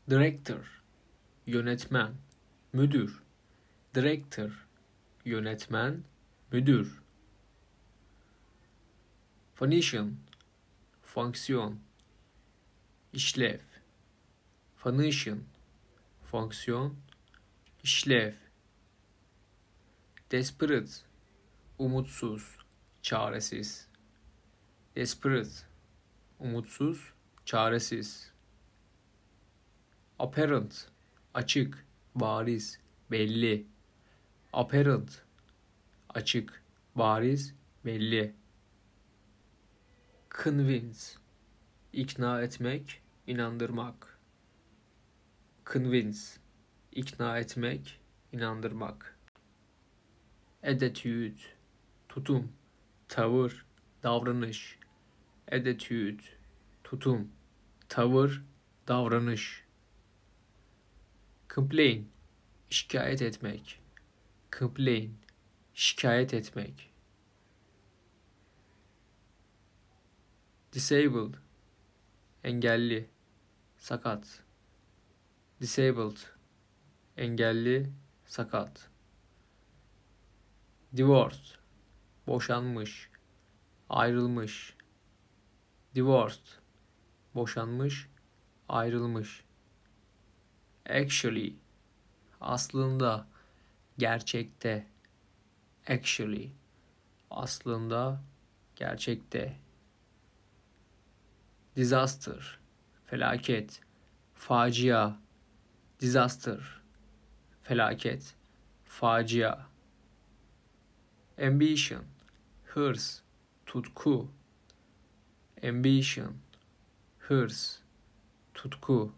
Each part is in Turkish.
Director, yönetmen, müdür. Director, yönetmen, müdür. Function, fonksiyon, işlev. Function, fonksiyon, işlev. Desperate, umutsuz, çaresiz. Desperate, umutsuz, çaresiz. Apparent, açık, bariz, belli. Apparent, açık, bariz, belli. Convince, ikna etmek, inandırmak. Convince, ikna etmek, inandırmak. Attitude, tutum, tavır, davranış. Attitude, tutum, tavır, davranış. Complain, şikayet etmek. Complain, şikayet etmek. Disabled, engelli, sakat. Disabled, engelli, sakat. Divorced, boşanmış, ayrılmış. Divorced, boşanmış, ayrılmış. Actually, aslında, gerçekte. Actually, aslında, gerçekte. Disaster, felaket, facia. Disaster, felaket, facia. Ambition, hırs, tutku. Ambition, hırs, tutku.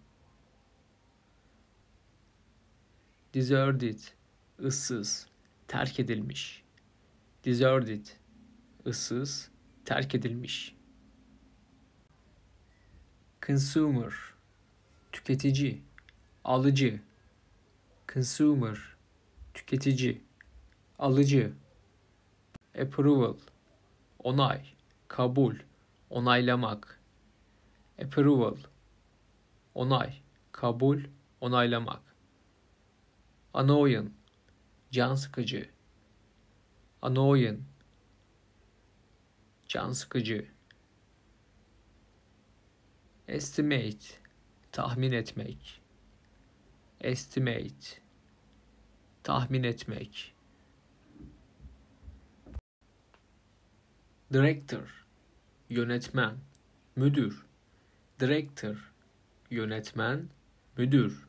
Deserted, ıssız, terk edilmiş. Deserted, ıssız, terk edilmiş. Consumer, tüketici, alıcı. Consumer, tüketici, alıcı. Approval, onay, kabul, onaylamak. Approval, onay, kabul, onaylamak. Annoying, can sıkıcı. Annoying, can sıkıcı. Estimate, tahmin etmek. Estimate, tahmin etmek. Director, yönetmen, müdür. Director, yönetmen, müdür.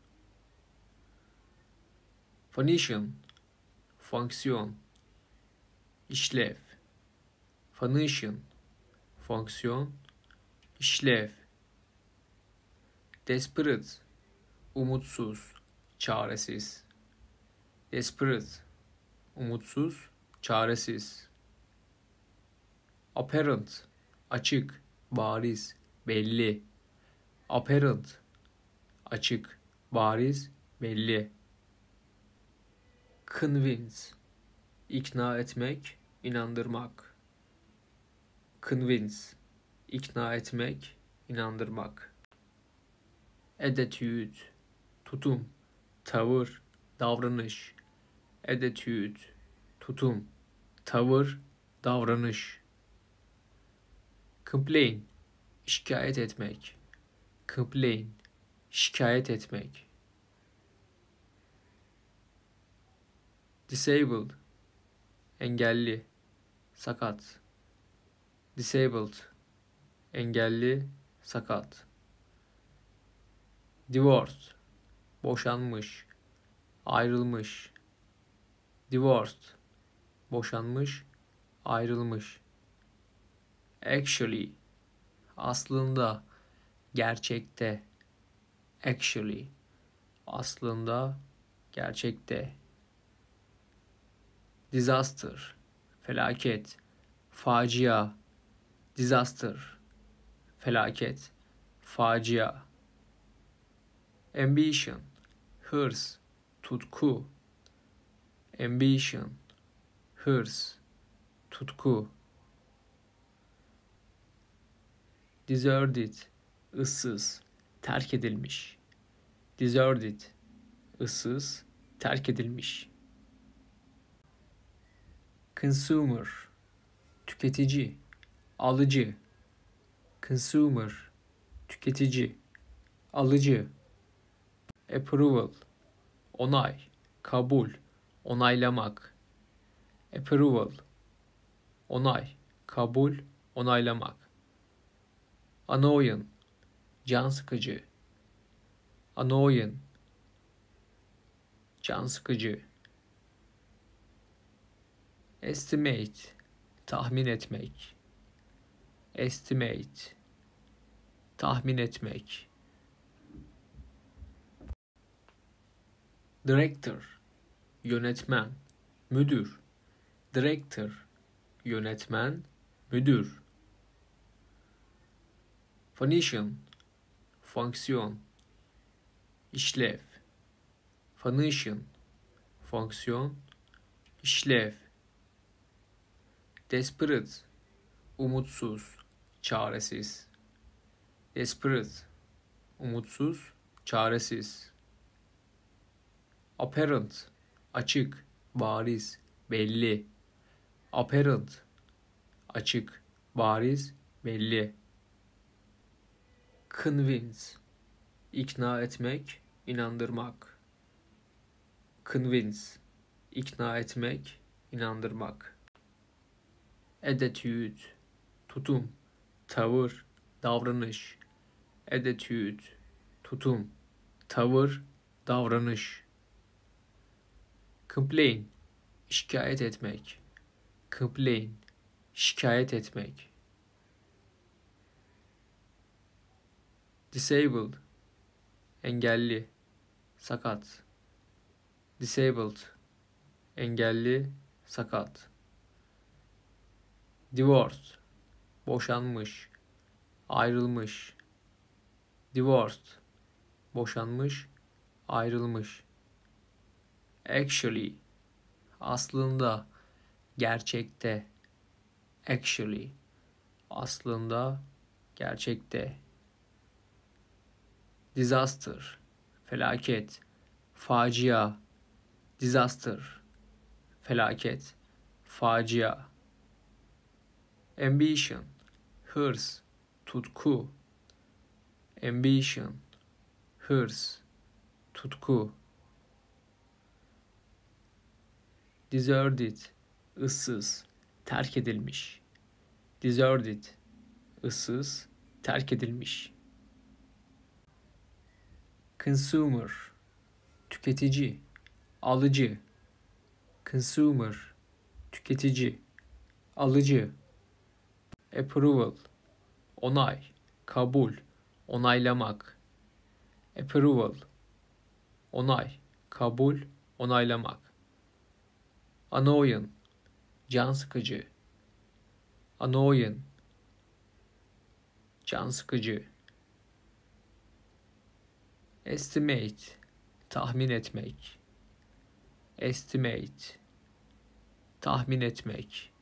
Function, fonksiyon, işlev. Function, fonksiyon, işlev. Desperate, umutsuz, çaresiz. Desperate, umutsuz, çaresiz. Apparent, açık, bariz, belli. Apparent, açık, bariz, belli. Convince, ikna etmek, inandırmak. Convince, ikna etmek, inandırmak. Attitude, tutum, tavır, davranış. Attitude, tutum, tavır, davranış. Complain, şikayet etmek. Complain, şikayet etmek. Disabled, engelli, sakat. Disabled, engelli, sakat. Divorced, boşanmış, ayrılmış. Divorced, boşanmış, ayrılmış. Actually, aslında, gerçekte. Actually, aslında, gerçekte. Disaster, felaket, facia. Disaster, felaket, facia. Ambition, hırs, tutku. Ambition, hırs, tutku. Deserted, ıssız, terk edilmiş. Deserted, ıssız, terk edilmiş. Consumer, tüketici, alıcı. Consumer, tüketici, alıcı. Approval, onay, kabul, onaylamak. Approval, onay, kabul, onaylamak. Annoying, can sıkıcı. Annoying, can sıkıcı. Estimate, tahmin etmek. Estimate, tahmin etmek. Director, yönetmen, müdür. Director, yönetmen, müdür. Function, fonksiyon, işlev. Function, fonksiyon, işlev. Desperate, umutsuz, çaresiz. Desperate, umutsuz, çaresiz. Apparent, açık, bariz, belli. Apparent, açık, bariz, belli. Convince, ikna etmek, inandırmak. Convince, ikna etmek, inandırmak. Attitude, tutum, tavır, davranış. Attitude, tutum, tavır, davranış. Complain, şikayet etmek. Complain, şikayet etmek. Disabled, engelli, sakat. Disabled, engelli, sakat. Divorced, boşanmış, ayrılmış. Divorced, boşanmış, ayrılmış. Actually, aslında, gerçekte. Actually, aslında, gerçekte. Disaster, felaket, facia. Disaster, felaket, facia. Ambition, hırs, tutku. Ambition, hırs, tutku. Deserted, ıssız, terk edilmiş. Deserted, ıssız, terk edilmiş. Consumer, tüketici, alıcı. Consumer, tüketici, alıcı. Approval, onay, kabul, onaylamak. Approval, onay, kabul, onaylamak. Annoying, can sıkıcı. Annoying, can sıkıcı. Estimate, tahmin etmek. Estimate, tahmin etmek.